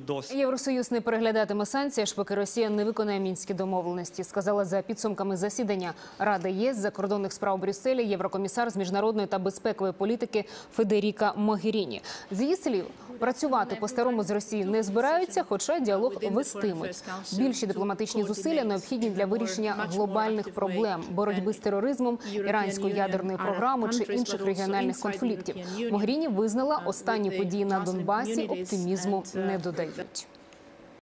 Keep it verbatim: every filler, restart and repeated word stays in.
Євросоюз не переглядатиме санкції, аж поки Росія не виконає мінські домовленості, сказала за підсумками засідання Ради ЄС закордонних справ у Брюсселі єврокомісар з міжнародної та безпекової політики Федеріка Могеріні. З її слів, працювати по-старому з Росією не збираються, хоча діалог вестимуть. Більші дипломатичні зусилля необхідні для вирішення глобальних проблем – боротьби з тероризмом, іранською ядерною програмою чи інших регіональних конфліктів. Могеріні визнала, останні події на Донбасі оптимізму не додають.